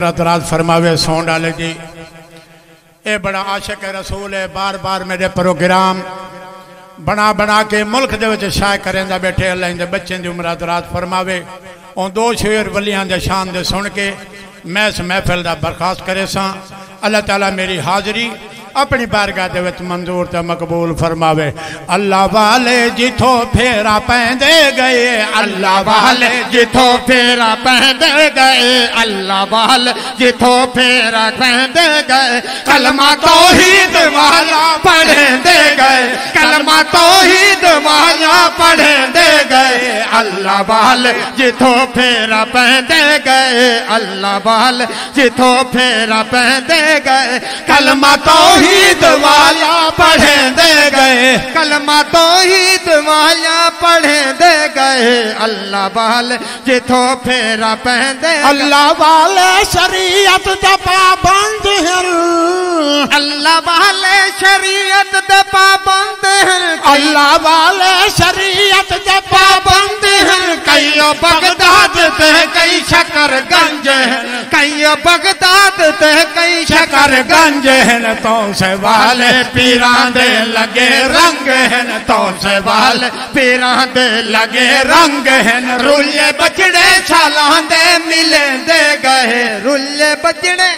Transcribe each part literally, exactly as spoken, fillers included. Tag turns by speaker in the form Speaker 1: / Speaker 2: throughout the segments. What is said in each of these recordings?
Speaker 1: اعتراض فرماوے سون ڈالے جی اے بڑا عاشق رسول ہے بار بار میرے پروگرام بنا بنا کے ملک دے وچ شائع کریں دا بیٹھے اللہ اندے بچیں دی عمر اعتراض فرماوے اور دو شعر ولیاں دے شان دے سن کے میں اس محفل دا برخاست کرے ساں اللہ تعالیٰ میری حاضری اپنی بارگاہ دے وچ منظور تے مقبول فرماوے اللہ والے جتھو پھیرا پہندے گئے اللہ والے
Speaker 2: جتھو پھیرا پہندے گئے اللہ والے جتھو پھیرا پہندے گئے کلمہ توحید والا پڑھندے گئے کلمہ توحید والا پڑھندے گئے اللہ والے جتھو پھیرا پہندے گئے اللہ والے جتھو پھیرا پہندے گئے کلمہ توحید توحید والا پڑھیں دے گئے کلمہ توحید والا پڑھیں دے گئے اللہ والے جتھو پھیرا پہندے
Speaker 1: اللہ والے شریعت دا پابند ہیں
Speaker 2: اللہ والے شریعت دا پابند ہیں
Speaker 1: اللہ والے شریعت دا پابند ہیں
Speaker 2: کئیو بغداد تے کئی شکر گنج ہیں کئیو بغداد تے کئی شکر گنج ہیں تو سے والے پیران دے لگے رنگ ہیں تو سے والے پیران دے لگے رنگ ہیں رولے بچڑے سالان دے ملے دے گئے رولے بچڑے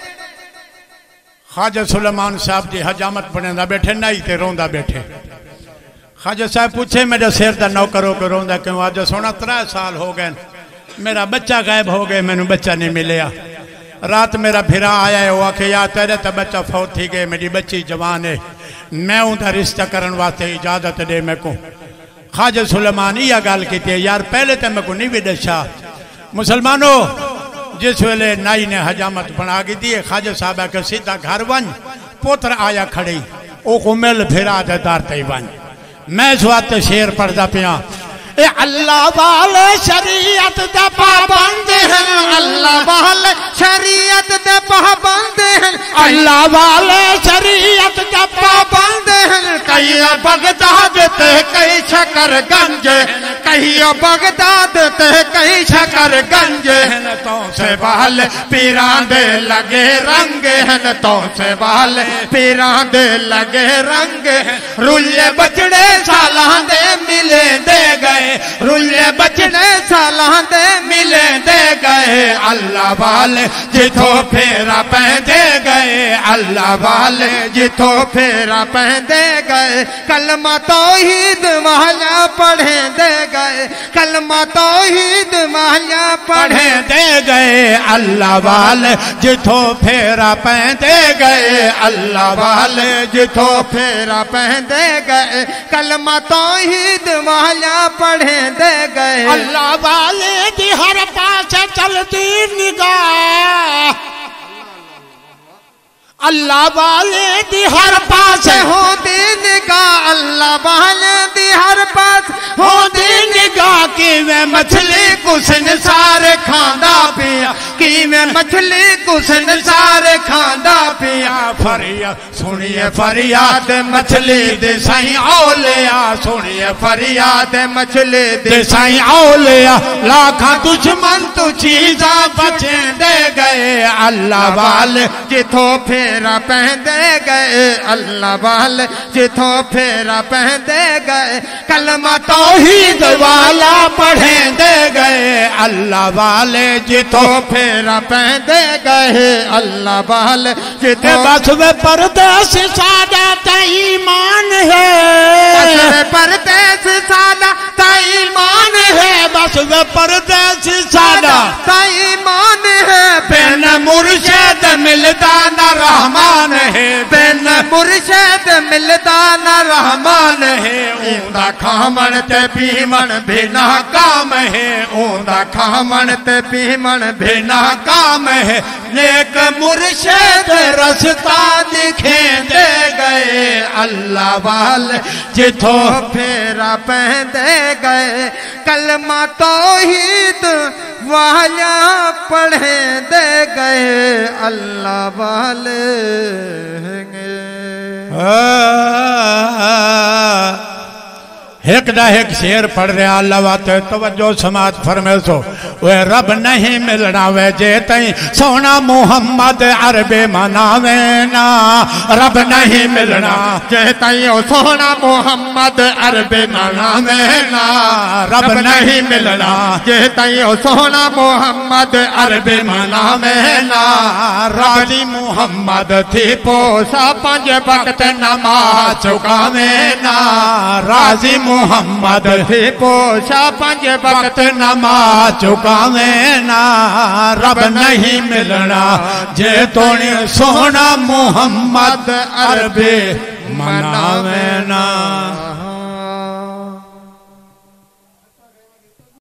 Speaker 1: خواجہ سلیمان صاحب جی حجامت بنے دا بیٹھے نہیں تے روندہ بیٹھے خواجہ صاحب پوچھے میرے سیر دا نوکروں کو روندہ کیوں آج سونا ترائے سال ہو گئے میرا بچہ غائب ہو گئے میں نے بچہ نہیں ملیا رات میرا بھیرا آیا ہے وہ کہ یا تیرے تا بچہ فوت تھی گئے میری بچی جوان ہے میں ہوں تا رشتہ کرن واسطے اجازت دے میں کو خواجہ سلیمان یہ گال کی تھی یار پہلے تے میں کو نہیں بھی دشا مسلمانوں جس ویلے نائی نے حجامت بنا گی دی خواجہ صاحبہ کے سیدھا گھر ون پوتر آیا کھڑی او کو مل بھیرا دے دار تے ون میں اس وقت شیر پڑھدا پیاں اے اللہ والے شریعت دے پابند ہیں
Speaker 2: اللہ والے شریعت دے پابند ہیں
Speaker 1: اللہ والے شریعت دے
Speaker 2: پابند ہیں کئی بغداد تے کئی شکر گنج کئی بغداد تے کئی شکر گنج
Speaker 1: تو
Speaker 2: سے والے پیران دے لگے رنگ ہیں تو سے والے پیران دے لگے رنگ ہیں رولے بچڑے سالان دے ملے دے گئے رولے بچڑے سالان دے ملے دے گئے اللہ والے جتھو پھیرا پہندے گئے اللہ والے جتھو پھیرا پہندے گئے کلمہ توحید والا پڑھیں دے گئے کلمہ توحید والا
Speaker 1: پڑھیں دے گئے اللہ والے جتھو پھیرا پہندے گئے
Speaker 2: اللہ والے جتھو پھیرا پہندے گئے کلمہ توحید والا پڑھیں دے گئے
Speaker 1: اللہ والے دی ہر پاس چلتی نگاہ اللہ والے دی ہر پاس
Speaker 2: ہو دی نگاہ اللہ والے دی ہر پاس ہو دی نگاہ کی میں مچھلی کسن سارے کھاندہ پیا کی میں مچھلی کسن سارے کھاندہ پیا
Speaker 1: فریاد سنیے فریاد مچھلی دے سائیں اولیا سنیے فریاد مچھلی دے سائیں اولیا لاکھاں دشمن تو چیزاں بچیں دے گئے اللہ والے
Speaker 2: جتھو پھیرا پہندے گئے اللہ والے جتھو پھیرا پہندے گئے کلمہ توحید والا پڑھیں دے گئے
Speaker 1: اللہ والے
Speaker 2: جتھو پھیرا پہندے گئے اللہ والے جتھو
Speaker 1: بس وہ پردیس سادہ ایمان ہے
Speaker 2: بس وہ پردیس سادہ ایمان ہے
Speaker 1: بس وہ پردیس سادہ
Speaker 2: ایمان ہے
Speaker 1: بین مرشد ملدان رحمان ہے
Speaker 2: بین مرشد ملدان رحمان ہے
Speaker 1: اوندا کھامن تے پیمن بھی ناکام ہے اوندا کھامن تے پیمن بھی ناکام ہے نیک مرشد رستہ دکھیں دے گئے اللہ والے
Speaker 2: جتھو پھیرا پہندے گئے کلمہ توحید والا پڑھیں دے گئے اللہ والے
Speaker 1: ایک دا ایک شیر پڑھ رہا اللہ واتے توجہ سماعت فرمائے سو وہ رب نہیں ملنا وے جے تائیں سونا محمد عرب مناوینا رب نہیں ملنا
Speaker 2: جے تائیں سونا محمد عرب مناوینا
Speaker 1: رب نہیں ملنا
Speaker 2: جے تائیں سونا محمد عرب مناوینا
Speaker 1: راضی محمد تھی
Speaker 2: پوسا پنج وقت نماز
Speaker 1: چکاوینا راضی محمد
Speaker 2: تھی پوسا پنج وقت
Speaker 1: نماز چکاوینا رب نہیں ملنا جے توڑی سونا محمد عرب مناوینا